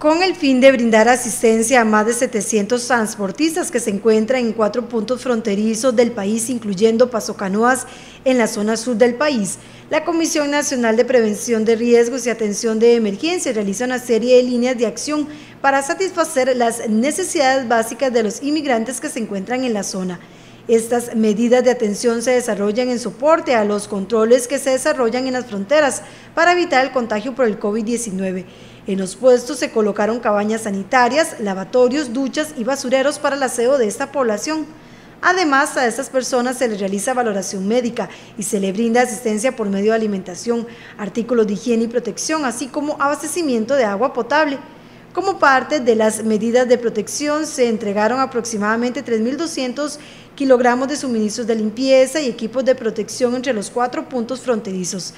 Con el fin de brindar asistencia a más de 700 transportistas que se encuentran en 4 puntos fronterizos del país, incluyendo Paso Canoas en la zona sur del país, la Comisión Nacional de Prevención de Riesgos y Atención de Emergencia realiza una serie de líneas de acción para satisfacer las necesidades básicas de los inmigrantes que se encuentran en la zona. Estas medidas de atención se desarrollan en soporte a los controles que se desarrollan en las fronteras para evitar el contagio por el COVID-19. En los puestos se colocaron cabañas sanitarias, lavatorios, duchas y basureros para el aseo de esta población. Además, a estas personas se les realiza valoración médica y se les brinda asistencia por medio de alimentación, artículos de higiene y protección, así como abastecimiento de agua potable. Como parte de las medidas de protección, se entregaron aproximadamente 3.200 kilogramos de suministros de limpieza y equipos de protección entre los 4 puntos fronterizos,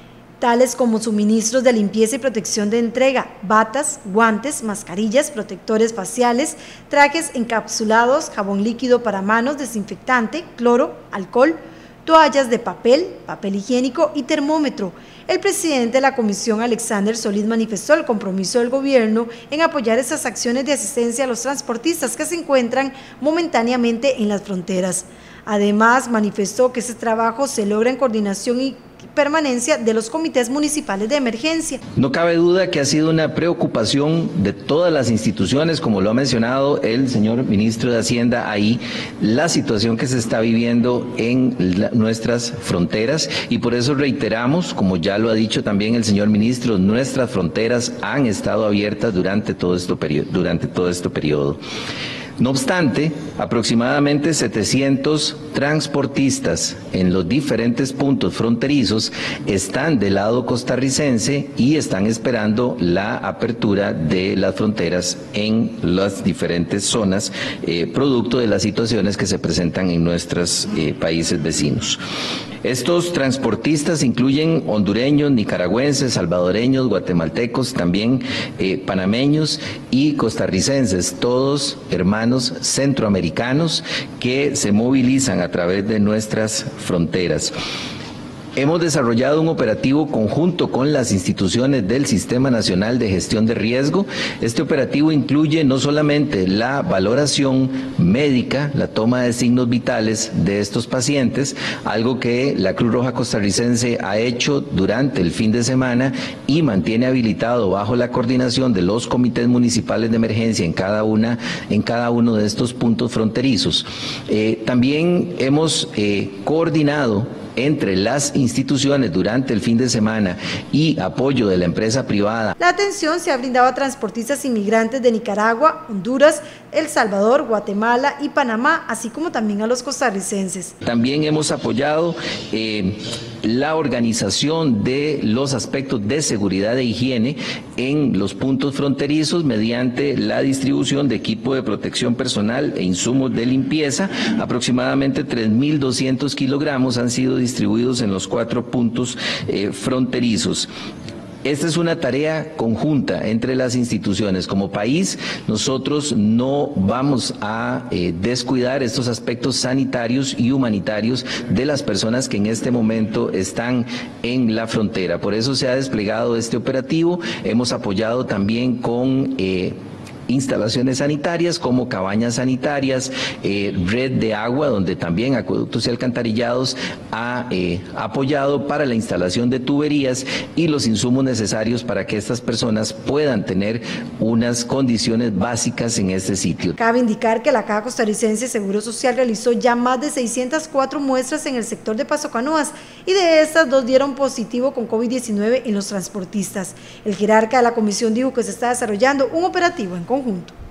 tales como suministros de limpieza y protección de entrega, batas, guantes, mascarillas, protectores faciales, trajes encapsulados, jabón líquido para manos, desinfectante, cloro, alcohol, toallas de papel, papel higiénico y termómetro. El presidente de la comisión, Alexander Solís, manifestó el compromiso del gobierno en apoyar estas acciones de asistencia a los transportistas que se encuentran momentáneamente en las fronteras. Además, manifestó que ese trabajo se logra en coordinación y permanencia de los comités municipales de emergencia. No cabe duda que ha sido una preocupación de todas las instituciones, como lo ha mencionado el señor ministro de Hacienda ahí, la situación que se está viviendo en nuestras fronteras, y por eso reiteramos, como ya lo ha dicho también el señor ministro, nuestras fronteras han estado abiertas durante todo este periodo. No obstante, aproximadamente 700 transportistas en los diferentes puntos fronterizos están del lado costarricense y están esperando la apertura de las fronteras en las diferentes zonas, producto de las situaciones que se presentan en nuestros países vecinos. Estos transportistas incluyen hondureños, nicaragüenses, salvadoreños, guatemaltecos, también panameños y costarricenses, todos hermanos centroamericanos que se movilizan a través de nuestras fronteras. Hemos desarrollado un operativo conjunto con las instituciones del Sistema Nacional de Gestión de Riesgo. Este operativo incluye no solamente la valoración médica, la toma de signos vitales de estos pacientes, algo que la Cruz Roja Costarricense ha hecho durante el fin de semana y mantiene habilitado bajo la coordinación de los comités municipales de emergencia en cada uno de estos puntos fronterizos. También hemos coordinado entre las instituciones durante el fin de semana y apoyo de la empresa privada. La atención se ha brindado a transportistas inmigrantes de Nicaragua, Honduras, El Salvador, Guatemala y Panamá, así como también a los costarricenses. También hemos apoyado la organización de los aspectos de seguridad e higiene en los puntos fronterizos mediante la distribución de equipo de protección personal e insumos de limpieza. Aproximadamente 3.200 kilogramos han sido distribuidos en los 4 puntos fronterizos. Esta es una tarea conjunta entre las instituciones. Como país, nosotros no vamos a descuidar estos aspectos sanitarios y humanitarios de las personas que en este momento están en la frontera. Por eso se ha desplegado este operativo. Hemos apoyado también con instalaciones sanitarias como cabañas sanitarias, red de agua, donde también Acueductos y Alcantarillados ha apoyado para la instalación de tuberías y los insumos necesarios para que estas personas puedan tener unas condiciones básicas en este sitio. Cabe indicar que la Caja Costarricense de Seguro Social realizó ya más de 604 muestras en el sector de Paso Canoas y de estas 2 dieron positivo con COVID-19 en los transportistas. El jerarca de la comisión dijo que se está desarrollando un operativo en conjunto.